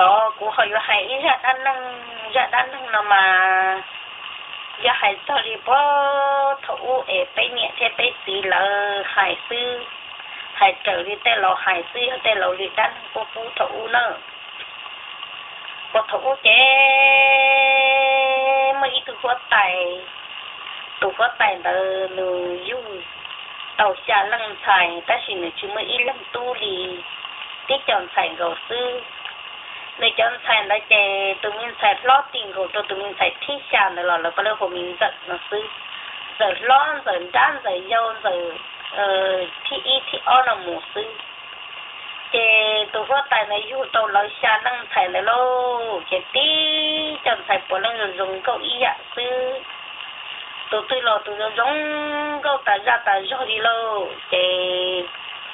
đó cũng họ yêu hay ra đan năng nào mà giờ hay sao đi bỏ thủ ở bên nhẹ thế bên gì là hay sư hay trở đi tên là hay sư tên là đi đan của phú thủ nữa của thủ chế mấy thứ có tài tụ có tài là người du tàu xa lăng xài ta chỉ là chú mới ít lăng tu lì tí chọn xài gầu sư nơi chọn xài là chè tụi mình xài lót tiền gầu cho tụi mình xài thi xa là có lẽ của mình giận là sư giờ lon giờ đan giờ dâu giờ thi y thi o là một sư chè tụ có tài này du tàu lối xa lăng xài là lô chè tí chọn xài của lăng dùng câu ý ạ sư tôi lo tôi giống câu ta ra đi lô thì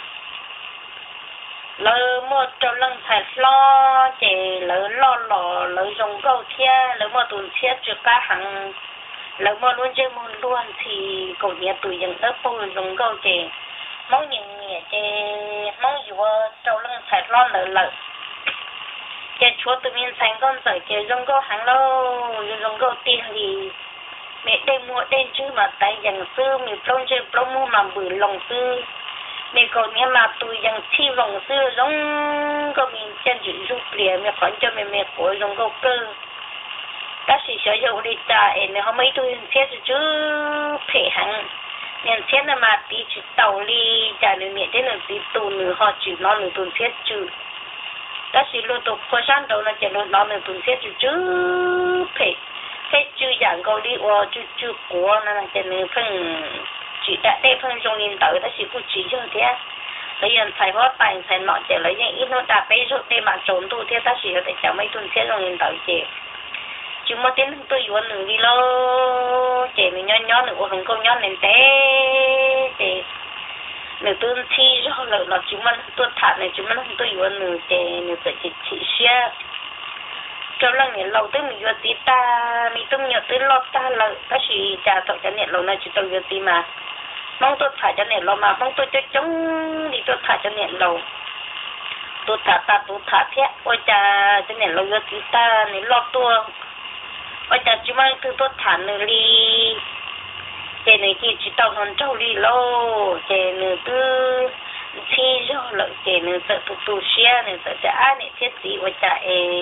lỡ mua cho lăng thải lo thì lỡ lo dùng câu thia lỡ mua tuần thia chưa cả hàng lỡ mua luôn chơi mua luôn thì cậu nhà tụi dân đất phố dùng câu thì mong những nhà thì mong dù cho lăng thải lo lỡ thì chúa tụi mình thành con sở thì dùng câu hàng lô dùng câu tiền thì mẹ đây mua đây chứ mà tay dần sư mình plong chơi plong mua mà bự lòng sư mẹ còn nghe mà tôi dần thi lòng sư giống có mình chân chữ giúp liền mẹ còn cho mẹ của giống câu cơ các sĩ sở dụng đi trả em họ mấy tôi xét chứ thể hẳn nên xét là mà tí chữ tàu đi trả lời mẹ thế là tí tù nữa họ chữ nó nữa tôi xét chữ các sĩ luôn tục khó khăn đâu là chỉ luôn nó nữa tôi xét chữ thể thế chú dạng câu đi qua chú của nó là cho nên phân chỉ đã đây phân trong liên tới đó chỉ có chỉ cho thế lấy anh phải hóa tài phải nọ để lấy những ít nó đã bây giờ đây mà trốn tu thế ta chỉ có thể chẳng mấy tuần thế trong liên tới chị chú mà tiến tôi yêu nữ đi lo chị mình nhon nữ không câu nhon nên thế chị nữ tuần thi rồi là chú mà tôi thả này chú mà tôi yêu nữ chị nữ tự chị xia cho lần này lâu tới mình vô tí ta mình tung nhớ tới lo ta là cái gì trả thọ cho nên lâu nay chỉ tôi vô tí mà mong tôi thả cho nên lâu mà mong tôi cho chống đi tôi thả cho nên lâu tôi thả thế ôi cha cho nên lâu vô tí ta nên lo tôi ôi cha chỉ mang tôi thả nữa đi cái này chỉ tao hơn trâu đi lâu cái nữa tôi thi rồi lợi cái nữa sợ tôi xia nữa sợ ai này thiết gì ôi cha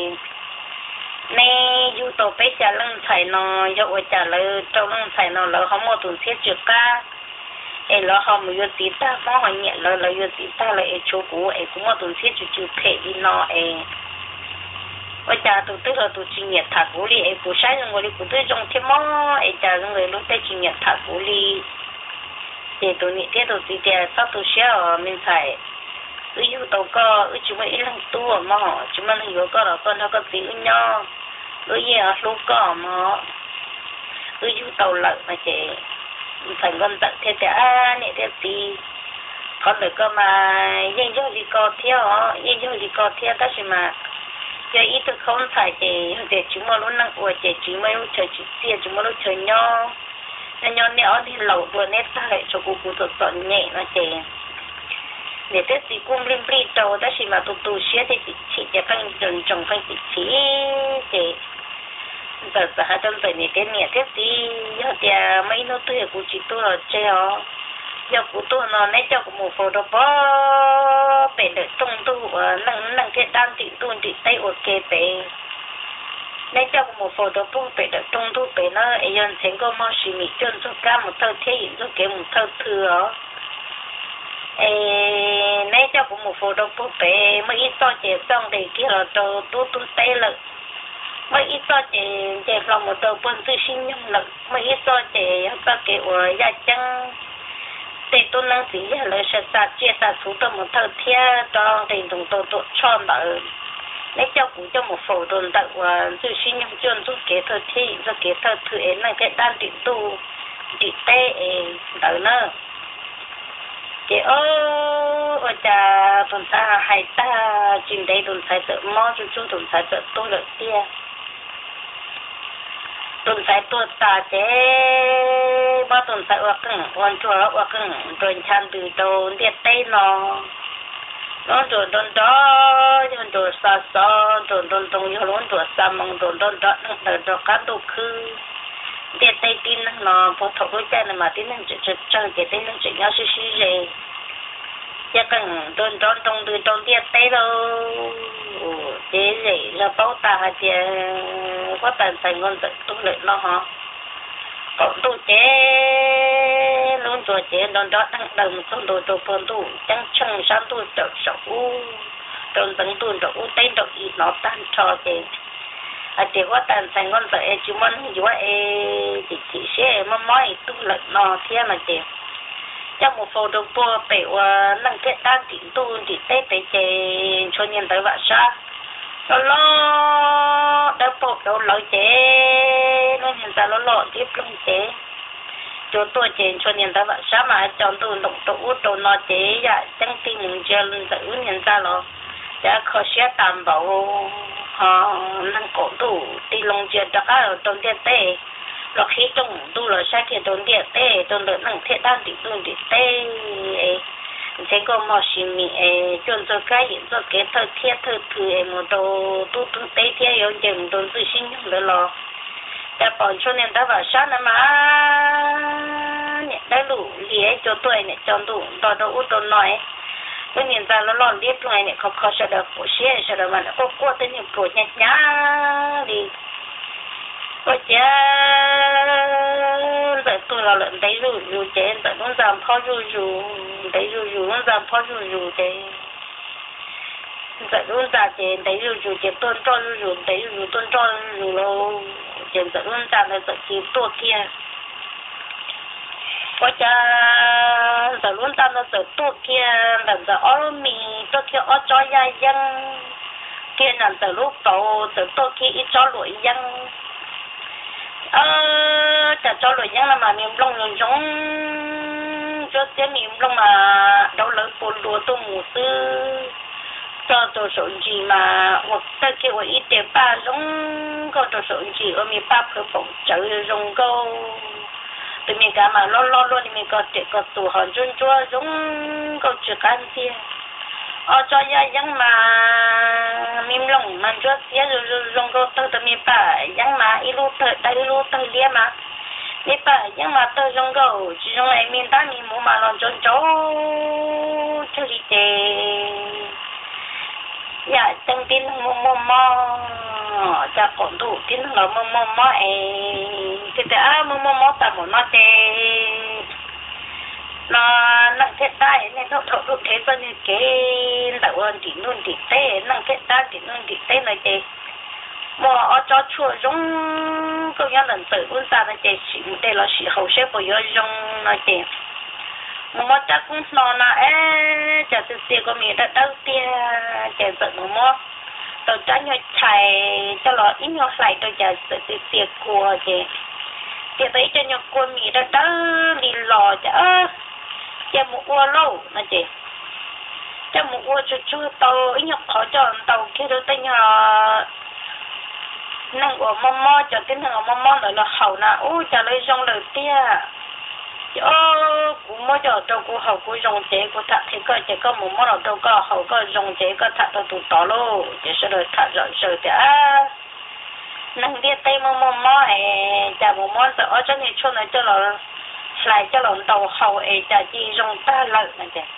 nè dù tổ bé trả lưng thầy nó dẫu trả lời trâu lưng thầy nó lỡ không một tuần xét trước ca ấy lỡ không một giờ tí ta có hỏi nhẹ lỡ giờ tí ta là ấy chỗ cũ ấy cũng một tuần xét trước thể đi nó ấy ôi trả tụi tức là tụi chỉ nhẹ thả cũ đi ấy cũ sai rồi đi cũ tôi trong thêm mó ấy trả người lúc tới chỉ nhẹ thả cũ đi để tụi nhẹ thế tụi tí tiền sao tụi xéo mình phải ưu tàu co chúng mình làm tua mà chúng mình hiểu có là con nó có gì nhau gì lúc có mà ưu tàu lợn mà chị thành con tận thế thì nè thế thì con được cơ mà yên cho gì có theo ta chỉ mà giờ ít tôi không phải chị để chúng mà luôn năng của chị chúng mới chơi chị tiền chúng mới lúc chơi nhau nên nhau thì lẩu vừa nét ta lại cho cô thật nhẹ mà chị để tới thì cũng liên pli trâu đó chỉ mà tụt xía thì chỉ để phân trồng phân chỉ giờ hai tuần tới này tên nhẹ thế thì giờ mấy nó tuổi của chị tôi là treo giờ của tôi nó nãy cho một phố đó bó bể được tung tu năng thế đan thị tuần thị tây ok bể nãy cho một phố đó bó bể được tung tu bể nó ấy dân thành có món xì mì chân cho cá một thơ thế hiện cho cái một thơ thừa nãy cho một phố đó bó bể mấy ít to trẻ xong thì kia là tôi tây lợi mấy ít to trẻ lòng một tờ quân tư sinh nhung lợi mấy ít to trẻ ta kể ở gia chân để tôi năng sĩ là sẽ sa chia sa số tôi một thợ thia cho để chúng tôi cho lợi lấy cho cũng cho một phổ tồn tại và tư sinh nhung chuyên tôi kể thợ thi rồi kể thợ thử ấy là cái đan định tu định tê đỡ nữa chị ơi cha tuần ta hay ta chừng đây tuần sai sợ mò chú tuần sai sợ tôi lợi tia tuần sai tôi ta chế bao tuần sai hoặc cưng quan chùa hoặc cưng rồi chăn từ đầu điện tây nó nó rồi đồn đó rồi xa xa rồi đồn đồn yêu luôn rồi xa mong đồn đồn đó rồi cá đồ khư để tay tin nó phổ thổ với cha này mà tin nó chỉ chơi để tin nó chỉ nhau xí xí gì chắc cần đồn đồn đồn từ đồn để tay đâu để gì rồi bảo ta hay thì có tận thành ngon tận tu luyện nó hả còn tu chế luôn tu chế đồn đó đang đồng tu đồ đồ phun tu chẳng chẳng sáng tu trở sầu đồn tận tu đồ tay đồ ít nó tan cho thì thì có tận thành ngon tận chỉ muốn gì vậy chỉ sẽ mà nói tu luyện nó thiên là gì trong một phố đồ bùa bể năng kết đan tỉnh tu thì tết để chế cho nhân tới vợ sa lo đã bộ đâu lợi chế nó hiện tại nó lọ tiếp luôn chế cho tôi chế cho nhân ta vậy sao mà chọn tôi động tụ tôi nó chế dạ chẳng tin mình chưa tự nhân ta lo đã khó sẽ đảm bảo họ năng cổ đủ đi lông chưa cho các trong địa tê là khi trong tu là sai thì trong địa tê trong được năng thiết đan thì tôi địa tê thế có một sự mi chọn cho cái hiện cho cái thời tiết thời thời một đồ tu tu tế thế yếu chừng đồ tự sinh được lo đã bỏ cho nên đã vào sáng mà nhận đã đủ lý cho tôi này chọn đủ đó đâu út đồ nói cái nhìn ra nó lo liếc ngày này khó khó sẽ được bổ xe sẽ được mà nó có qua tới những bổ nhạt nhá đi có chứ tại tôi là lợn đấy rồi chế tại nó giảm phao rồi đấy rồi nó giảm phao rồi thế tại nó giảm chế đấy rồi chế tôn cho rồi đấy rồi tôn cho rồi lâu chế tại nó giảm là tại chế tua kia có chứ tại nó giảm là tại tua kia là tại ở mi tua kia ở cho gia dân kia là tại lúc đầu tại tua kia ít cho lụi dân chả cho lụi dân là mà miền đông rồi giống cho tiếng miền đông mà đâu lớn buồn đùa tôi mù sư cho tôi số gì mà hoặc ta kêu ít để ba giống có tôi số gì ở miền bắc cứ phụng chữ dùng câu từ miền cả mà lo luôn thì mình có để có tụ hòn chun chua giống câu chuyện can gì cho gia dân mà miền đông mà cho tiếng rồi dùng câu từ miền bắc dân mà ít lúc tới lia mà nếu bà nhưng mà tôi dùng câu chỉ dùng lại miền Tây miền Bắc mà làm chốn chỗ đi chơi dạ chân tin mò cha còn đủ tin là mò cái đã mò ta muốn nói thế nó nặng kết đai nên thọ thọ thế cho nên cái đạo ơn thì luôn thì tê nặng kết đai thì luôn thì tê này thế mà ở cho chùa giống công nhân lần tự cũng ra là chế chỉ đây là sự hậu sẽ phải có giống nói thế mà chắc cũng nó chả tự tiệt của mình đã đầu tiên chả tự mà tôi cho nhau chạy cho nó ít nhau lại tôi chả tự tiệt của chị tiệt tới cho nhau của mình đã đỡ đi lò chả một ô lâu nói chị chả một ô chú tàu ít nhau khó cho tàu kia đâu tới nhau năng của mò cho tiếng thằng mò là hậu na trả lời trong lời tia cũng mới cho cô hậu cô dùng chế cô thật thì có chỉ có một món nào đâu có hậu có dùng chế có thật tôi tụt tỏ luôn chỉ sẽ được thật rồi thì năng đi tay mò chả một món sợ ở trong này cho này cho nó lại cho nó đầu hậu chả chỉ dùng ta lợi này chứ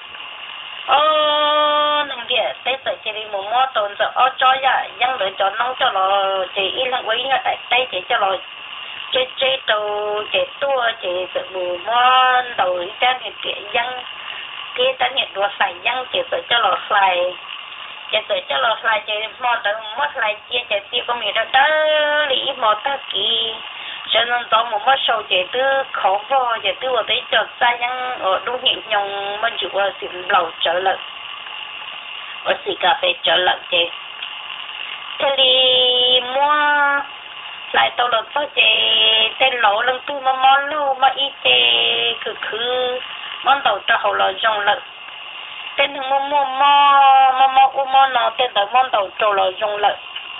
năng đi tay sợ chỉ đi một món tồn sợ ở cho ya dân lựa chọn nông cho nó chỉ ít là quý nhá tay chỉ cho nó chế đầu chế tua chế sự bù món đầu trang hiện địa dân kia ta hiện đồ xài dân chế sự cho lọ xài chế sự cho lọ xài chế món đầu mất xài chia chế tiêu của mình đó lý mò ta kỳ cho nên tao một mất sầu chế tư khó vô chế tư ở đấy cho xa dân ở đúng hiện nhung mình chịu ở xịn lầu trở lại ở xị cà phê trở lại chế thế thì mua lại tao là sao chế tên lỗ lần tu mà món lu mà ít chế cứ món đầu cho hậu là dùng lực tên thằng mua nó tên đầu món đầu cho là dùng lực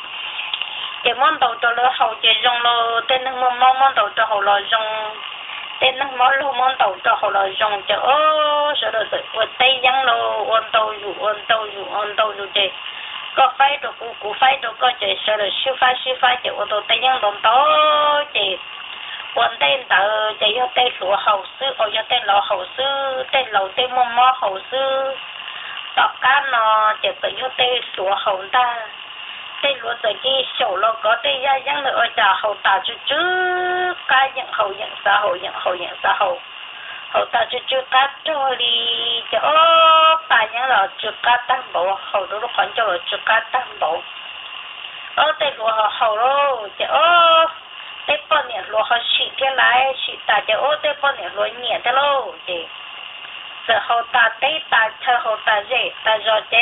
cái món đầu cho là hậu chế dùng lo tên thằng món đầu cho hậu là dùng tên nó món lu món tàu cho họ là dùng cho sợ được sự quân tây giang lô ôn tàu dù chị có phải được cụ phải được có chị sợ được siêu phá chị ô tô tây giang đồng tố chị quân tên tờ chị cho tên lúa hậu sư cho tên lò hậu sư tên lầu tên mò hậu sư tọt cá nó chỉ tự cho tên lúa hậu ta tên lúa tự chi sổ lo có tên gia giang nữa trả hậu ta chứ cá nhận hậu nhận xã hậu hậu ta chứ cá cho đi cho ta nhớ là chứ cá tam bộ hậu đó nó còn cho là chứ cá tam bộ tên lúa hậu đó chứ tên bọn này lúa họ xịt thế lại xịt ta chứ tên bọn này lúa nhẹ thế lô chị giờ hậu ta tây ta chờ hậu ta dễ ta rồi chế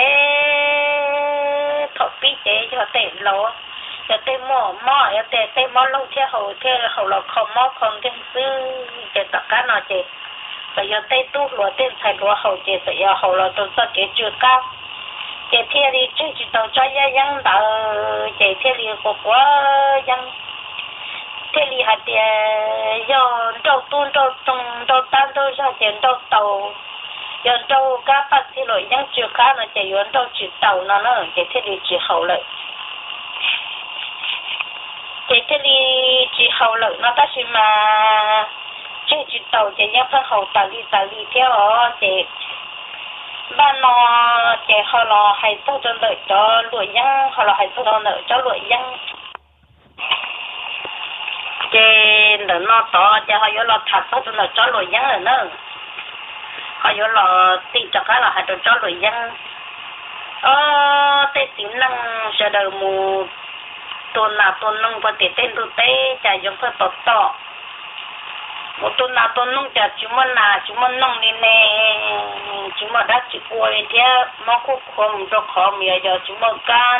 thọ bí chế cho tệ lỗ cho tệ mỏ cho tệ mỏ lâu theo hậu là không mỏ không cái sư chế tất cả nó chế bây giờ tệ tu lúa tên thầy lúa hậu chế bây giờ hậu là tôi cho chế chưa cao chế theo đi chế chỉ tàu cho dân đã chế theo đi của dân theo đi hạt do trâu tuôn trâu tan trâu ra chế trâu tàu giờ đâu các bác sĩ rồi những chưa khá là chỉ muốn đâu chỉ tàu nó chỉ thiết đi chỉ hậu lợi chỉ thiết đi chỉ hậu lợi nó ta chỉ mà chỉ tàu chỉ những phần hậu tàu đi theo chỉ ban nó chỉ họ là hay tốt cho lợi cho lụi nhang họ là hay tốt cho lợi cho lụi nhang chỉ để nó to chỉ họ là thật tốt cho lợi cho lụi nhang nữa họ vô lò tìm cho cái là hai đứa cho lụi dân tê tính năng sẽ đầu mù tuần nông và tê tên tu tê chả dùng phải tọt tọ một tuần nông chả chúng mình nông đi nè chúng mình đã chỉ quay thế mà cũng không cho khó mía giờ chúng mình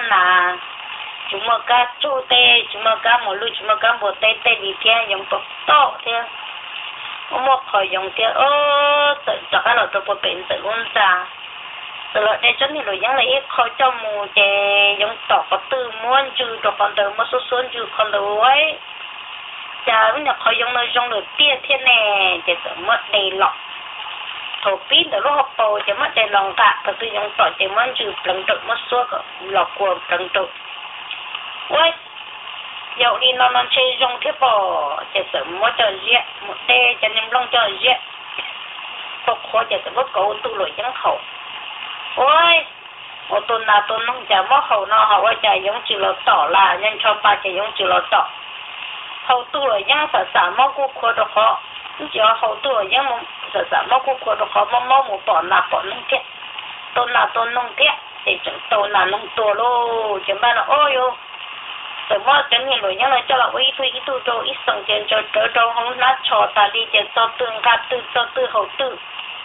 chúng mình cá chu tê chúng mình cá một lúa chúng mình cá một tê đi thế dùng tọt tọ thế một khỏi dùng kia tự cho cái là tôi có bệnh tự luôn ra từ loại đây cho nên rồi những lấy khỏi cho mù để dùng tỏ có từ muốn trừ cho con từ một số trừ con từ ấy giờ bây giờ khỏi dùng nơi dùng được tia thế này để tự mất đầy lọc thổ pin từ lúc học bầu chỉ mất đầy lòng cả từ từ dùng tỏ chỉ muốn trừ lần tự mất số lọc của lần tự ôi dạo đi nó chơi dùng thiết bỏ chỉ sợ mỗi trò dễ một tê cho nên long trò dễ có khó chỉ sợ bất cầu tu luyện chẳng khẩu ôi một tuần nào tuần nông chả mất khẩu nó họ chả giống chịu là tỏ là nhân cho ba chả giống chịu là tỏ hậu tu luyện chẳng sợ mất cô khó được họ chỉ hậu tu luyện chẳng sợ mất cô khó được họ mất một bỏ nông thiết tuần nông thiết để chẳng tuần là nông tua lô chẳng ba là ôi yo rồi mà chẳng hiểu rồi nhá là cho là ít tu cho ít sòng tiền cho đỡ không nát cho ta đi cho tương ca tư hậu tư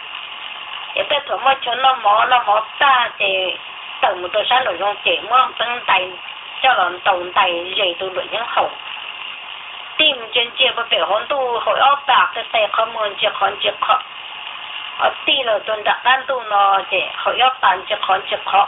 để cái thằng mà cho nó mỏ ta thì tự một tôi sáng rồi dùng chỉ mà tăng tay cho là tồn tay dễ tu luyện những hậu tìm trên chia và biểu hôn tu hội ốc bạc cái tay không muốn chia khó ở tí là tuần đặc đan tu nó để hội ốc tàn chia khó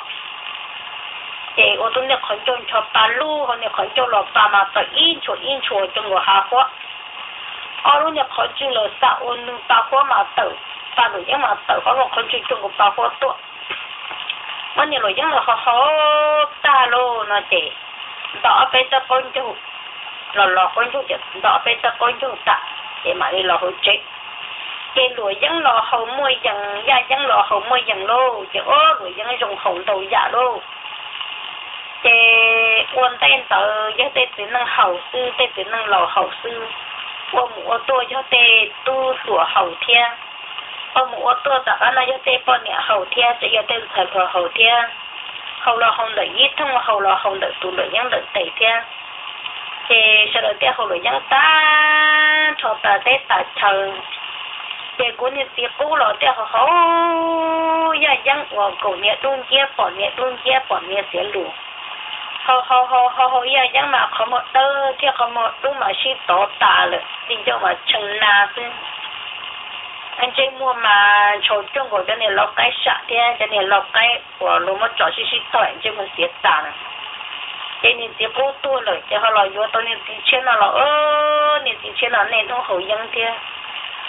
để ô tô này khẩn trương cho ba lu hoặc này khẩn trương là ba mà phải in chuột trong người hà hóa ở lúc này khẩn trương là sao ôn ba hóa mà tự ba người dân mà tự có một khẩn trương trong người ba hóa tuổi mà nhiều người dân là họ ta lô nó chỉ đó bây giờ con chú là con chú chỉ đó bây giờ con chú ta để mà đi là hỗ trợ cái người dân là hậu môi dân gia dân là hậu môi dân lô chỉ người dân dùng hậu đầu giả lô chế quan tên tờ cho tên tính năng hậu sư tên tính năng lò hậu sư qua một tôi cho tên tu sửa hậu thiên qua một tôi tất cả là cho tên bọn nhà hậu thiên sẽ cho tên thời của hậu thiên hậu là hậu lợi ít thông hậu là hậu lợi tu lợi nhân lợi tẩy thiên chế sau đó tên hậu lợi nhân ta cho ta tên ta chờ chế của những tiếng cũ là tên hậu gia dân của cổ nhẹ đun kia bỏ nhẹ xé lùa họ ya chẳng mà không một tơ chứ không một lúc mà chỉ tổ tà rồi đi cho mà chừng nào chứ anh chơi mua mà chỗ trung của cho nên lọc cái sạ thế cho nên lọc cái của lúc mà cho chỉ tỏi chứ mình xé tà này cho nên chỉ bố tua rồi chứ họ nói vô tôi nên tiền chuyện nó là nên tiền chuyện nó nên không hậu dân thế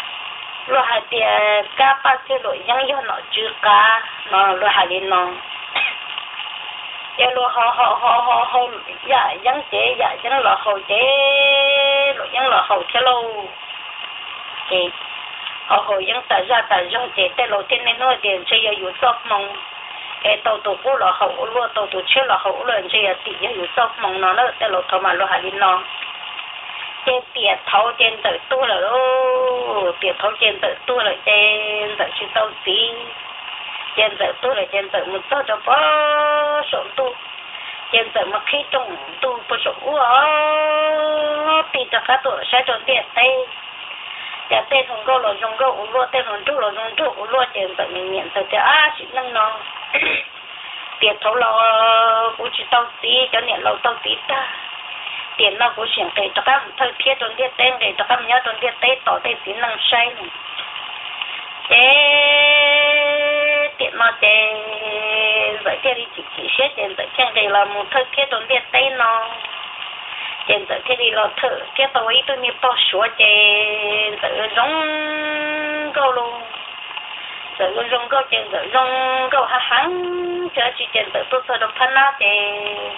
rồi hai tia cá ba cái loại những do nó chưa cá nó rồi hai đi nó giờ rồi họ dạ những chế dạ những là họ chế rồi những là họ chế lâu thì họ những tại ra chế tại lâu tiên nên nói tiền chơiอยู่ซอกมองtàu tàu cũ là hậu luôn tàu tàu trước là hậu luôn chơi tỷอยู่ซอกมองnóแต่เราทำมาเราหาลินnó trên tiền thấu trên tự tu là ô tiền thấu trên tự tu là trên tự chịu tao tí trên tự tu là trên tự một số cho có số tu trên tự mà khi trong tu có số thì cho các tuổi sẽ cho tiền tây để tên thằng cô là dùng cô luôn tên thằng chú là dùng chú luôn trên tự mình nhận tự cho chỉ năng nó tiền thấu là cũng chỉ tao tí cho nhận lâu tao tí ta tiền nó cũng chuyển về cho các thời thiết trong thiết tên để cho các nhớ trong thiết tế tỏ tên tính năng say này thế tiền nó thế vậy thì chỉ xét tiền vậy chẳng đây là một thời thiết trong thiết tế nó tiền vậy thì là thử cái tôi tôi nghiệp to số tiền tự giống câu luôn tự giống câu tiền tự giống câu hắn cho chị tiền tự tôi sợ được thân á thì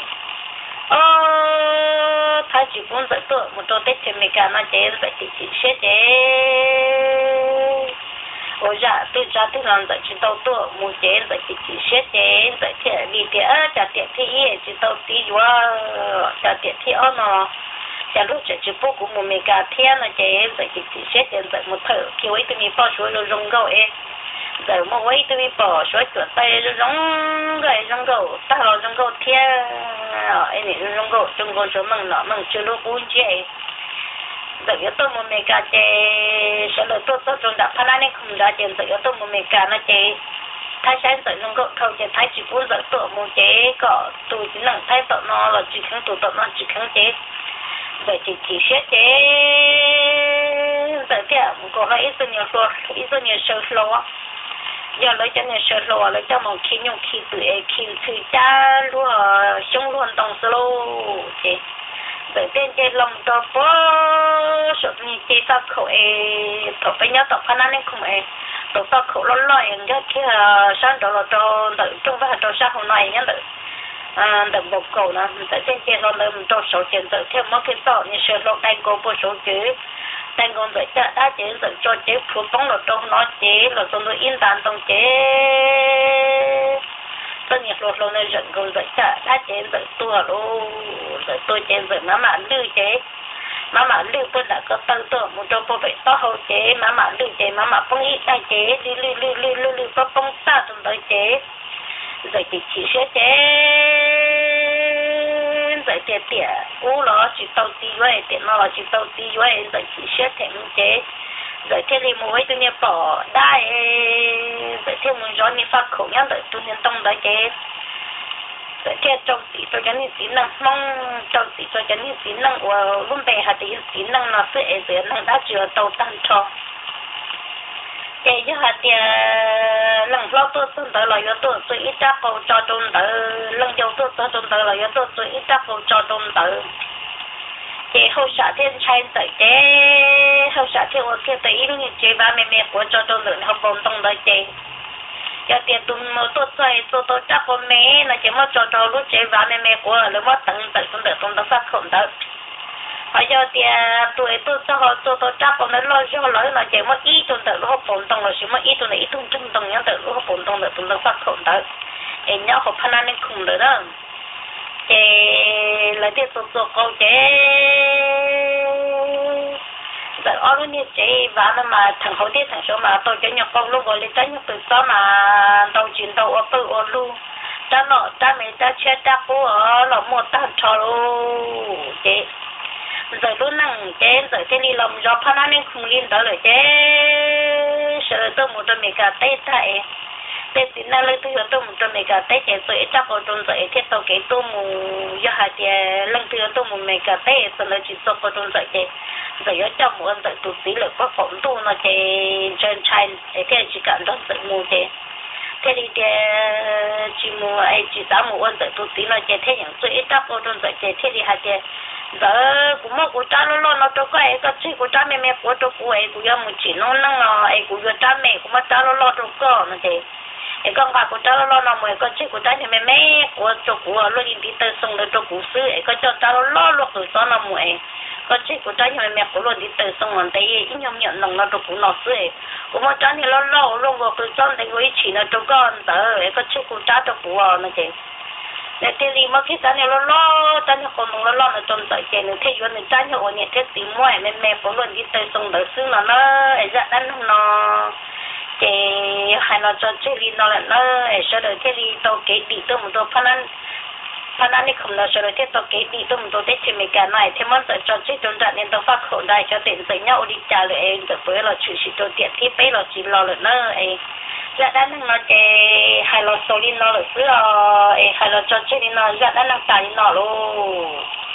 thay chỉ muốn giải quyết một số tết thì mình cả nó chế vậy thì chỉ xét chế ôi dạ tôi ra tôi làm giải chỉ tàu tôi một chế vậy thì chỉ xét chế vậy thì đi thì trả tiền thì chỉ tàu tí quá trả tiền thì nó trả lúc chỉ bố của một mình cả thiên nó chế vậy thì chỉ xét chế vậy một thử khi ấy tôi mi bao số rồi dùng gạo ấy giờ mà ấy tôi mi bỏ số cửa tay rồi dùng gạo ta là dùng gạo thiên ấy này dùng gạo số mừng chưa lúc uống chế giờ yếu tố một mình cả chế sẽ là tốt trong đạp phá nên không ra tiền giờ yếu tố một mình cả nó chế thái sáng giờ dùng gạo thâu chế thái chỉ muốn giờ tụ một chế có tôi chỉ năng thái tụ nó là chỉ kháng tụ nó chỉ kháng chế vậy thì chỉ xét chế giờ thì có là ít nhiều sơ lúa giờ lấy cho người sơ lúa lấy cho một khi nhung khi tự khi cha lúa sống luôn đồng sơ chế giờ tên chế lòng to có số như chế ta khẩu tổ phải nhớ tập phán nên không tổ ta khẩu lo lòi nhớ kia sáng đó là cho tự trong và cho sáng hôm nay nhớ tự đợt một cầu nó tại trên kia nó lên cho số tiền tự theo mỗi cái tỏ như sơ lúa đang có một số chữ đang còn vậy đã chế tự cho chế phụ bóng là trong nó chế là trong nó in tàn trong chế tôi nhặt lột lột này dẫn còn vậy đã chế tự tua luôn rồi tôi chế tự mà lưu chế mà lưu tôi đã có tư tưởng một trong bộ vệ to hậu chế mà lưu chế mà phong ít đại chế lưu có phong xa trong tới chế rồi chỉ sẽ chế rồi tiền cũ nó chỉ tàu tí vậy tiền nó chỉ tàu tí vậy rồi chỉ sẽ thêm chế rồi thế thì mỗi tôi nhớ bỏ đai rồi thế muốn cho như phát khẩu nhá rồi tôi nên tông đấy chế rồi thế trong tí tôi cho nên tí năng mong trong tí tôi cho nên tí năng của luôn bề hạt tí năng nó sẽ dưới năng đã chưa tàu tan cho cho hạt tiền lần lâu tôi tới là yếu tôi ít ra cầu cho trong tới lần dầu tôi trong tới là yếu tôi ít ra cầu cho trong tới chế hậu xã thiên trai tới chế hậu xã thiên ở kia tới ít như chế ba mẹ của cho trong tới học bổng trong tới chế cho tiền tôi chắc con mẹ là chỉ mất cho lúc chế ba mẹ của lúc mất tận trong tới phát khổng tới bây giờ thì tôi cho họ tôi chắc còn nó lo cho lợi là chỉ mất ít tuần tự lúc bổn tông là chỉ mất ít tuần ít tuần trung tuần nhớ tự lúc bổn tông là tuần tự phát khổng tự em nhớ học phán nên không được đó thì là tiếp tục câu chế giờ ở lúc như chế và nó mà thằng hậu tiết thằng số mà tôi cho nhập công lúc gọi lên trái nhập từ đó mà đầu chuyển đầu ở từ ở luôn cha mẹ cha chết cha cô ở là một ta cho luôn chế rồi luôn năng chế rồi thế đi làm cho phán nên không liên đó rồi chế sợ tôi một trong mấy cái tết tại tết thì nó lấy tôi tôi một trong mấy cái tết chế rồi chắc có trong rồi thế tôi cái tôi một giờ hai tiền lần thứ tôi một mấy cái tết rồi chỉ số có trong rồi chế rồi ở trong một rồi tụt tí lực có phỏng tu nó chế trên trai thế chỉ cần đó sự mua chế thế thì chỉ mua ai chỉ giá một rồi tụt tí nó chế thế những rồi chắc có trong rồi chế thế thì hai tiền giờ cũng mà của cha nó cho cái chi của cha mẹ của cho của ấy của giờ một chỉ nó năng ấy của giờ cha mẹ cũng mà cha lo cho cái nó thì ấy con bà của cha nó mới có chi của cha mẹ của cho của lo đi tới xong rồi cho của sư ấy có cho cha lo từ sau nó mới có chi của cha mẹ của lo đi tới xong rồi thấy ít nhom nhận nó cho của nó sư ấy cũng mà cha thì lo luôn vào từ sau thì người chỉ nó cho con tớ ấy có chi của cha cho của nó thì để thế thì mà khi ta này ta này còn nó nó trong tại cái này thế rồi ta này ở nhà thế tìm mua mẹ có luôn đi tới xong đời xưa nó ấy dạ nó cái hay nó cho chơi đi nó là nó ấy sau đó thế thì tao cái đi tôi một tôi phần ăn đi không là sau đó thế tao cái đi tôi một tôi thế thì mình cả này thế mà tại cho chơi trong trận nên tao phát khẩu đại cho tiền tới nhau đi trả lại em rồi với là chủ sĩ tôi tiện thì bây là chỉ lo là nó ấy dạ đã nó cái hay là số đi nó là xưa hay là cho chơi đi nó dạ đã năng tài nó luôn